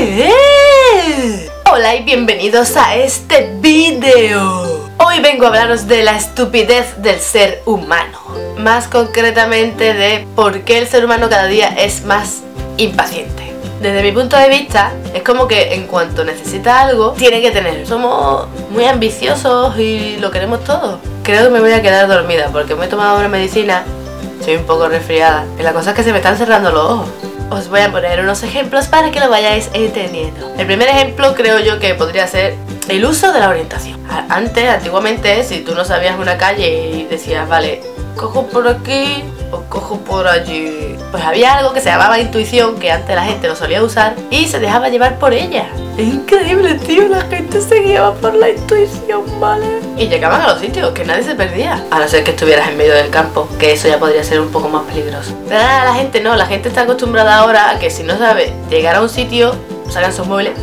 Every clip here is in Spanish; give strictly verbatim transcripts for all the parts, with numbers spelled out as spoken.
¡Eh! Hola y bienvenidos a este vídeo. Hoy vengo a hablaros de la estupidez del ser humano. Más concretamente de por qué el ser humano cada día es más impaciente. Desde mi punto de vista, es como que en cuanto necesita algo, tiene que tener. Somos muy ambiciosos y lo queremos todo. Creo que me voy a quedar dormida porque me he tomado una medicina. Soy un poco resfriada. Y la cosa es que se me están cerrando los ojos. Os voy a poner unos ejemplos para que lo vayáis entendiendo. El primer ejemplo creo yo que podría ser el uso de la orientación. Antes, antiguamente, si tú no sabías una calle y decías, vale, cojo por aquí o cojo por allí, pues había algo que se llamaba intuición, que antes la gente lo solía usar y se dejaba llevar por ella. Es increíble, tío, la gente se guiaba por la intuición, ¿vale? Y llegaban a los sitios, que nadie se perdía. A no ser que estuvieras en medio del campo, que eso ya podría ser un poco más peligroso. Pero nada, la gente no, la gente está acostumbrada ahora a que si no sabe llegar a un sitio, sacan sus móviles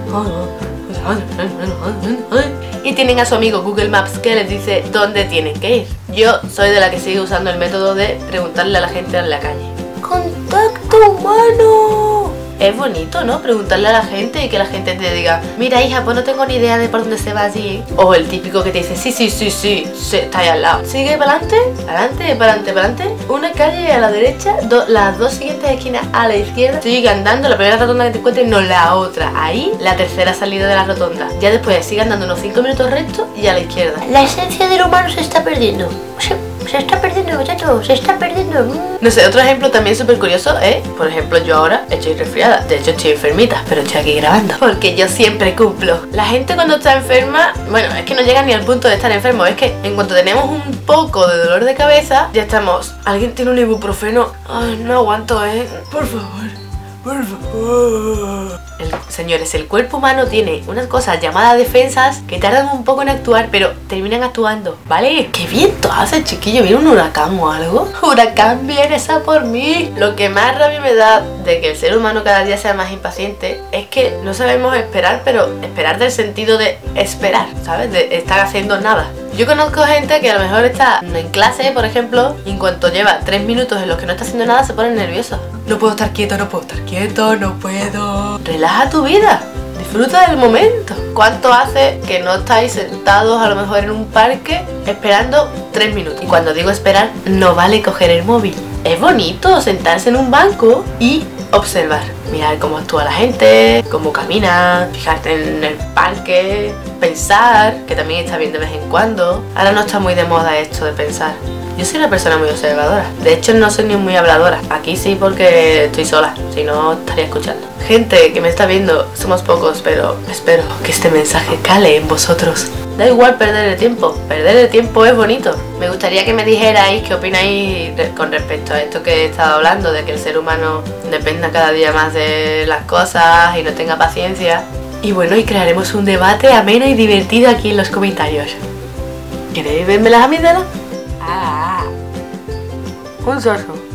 y tienen a su amigo Google Maps que les dice dónde tienen que ir. Yo soy de la que sigue usando el método de preguntarle a la gente en la calle. ¡Contacto humano! Es bonito, ¿no? Preguntarle a la gente y que la gente te diga, mira hija, pues no tengo ni idea de por dónde se va allí. O el típico que te dice, sí, sí, sí, sí, sí, está ahí al lado. Sigue para adelante, adelante, para adelante, para adelante. Una calle a la derecha, do, las dos siguientes esquinas a la izquierda. Sigue andando, la primera rotonda que te encuentres, no la otra. Ahí, la tercera salida de la rotonda. Ya después sigue andando unos cinco minutos rectos y a la izquierda. La esencia del humano se está perdiendo. Se está perdiendo, muchachos, se está perdiendo. No sé, otro ejemplo también súper curioso es, por ejemplo, yo ahora estoy resfriada. De hecho estoy enfermita, pero estoy aquí grabando porque yo siempre cumplo. La gente cuando está enferma, bueno, es que no llega ni al punto de estar enfermo. Es que en cuanto tenemos un poco de dolor de cabeza, ya estamos, ¿alguien tiene un ibuprofeno? Ay, no aguanto, eh, por favor, por favor. El, señores, el cuerpo humano tiene unas cosas llamadas defensas que tardan un poco en actuar, pero terminan actuando, ¿vale? ¡Qué viento hace, chiquillo! ¿Viene un huracán o algo? ¡Huracán, vienes a por mí! Lo que más rabia me da de que el ser humano cada día sea más impaciente es que no sabemos esperar, pero esperar del sentido de esperar, ¿sabes? De estar haciendo nada. Yo conozco gente que a lo mejor está en clase, por ejemplo, y en cuanto lleva tres minutos en los que no está haciendo nada, se pone nerviosa. No puedo estar quieto, no puedo estar quieto, no puedo. Relaja tu vida, disfruta del momento. ¿Cuánto hace que no estáis sentados a lo mejor en un parque esperando tres minutos? Y cuando digo esperar, no vale coger el móvil. Es bonito sentarse en un banco y observar, mirar cómo actúa la gente, cómo camina, fijarte en el parque, pensar, que también está bien de vez en cuando. Ahora no está muy de moda esto de pensar. Yo soy una persona muy observadora, de hecho no soy ni muy habladora. Aquí sí porque estoy sola, si no estaría escuchando. Gente que me está viendo, somos pocos, pero espero que este mensaje cale en vosotros. Da igual perder el tiempo, perder el tiempo es bonito. Me gustaría que me dijerais qué opináis con respecto a esto que he estado hablando, de que el ser humano dependa cada día más de las cosas y no tenga paciencia. Y bueno, y crearemos un debate ameno y divertido aquí en los comentarios. ¿Queréis verme las amígdalas? Ah, un sorso.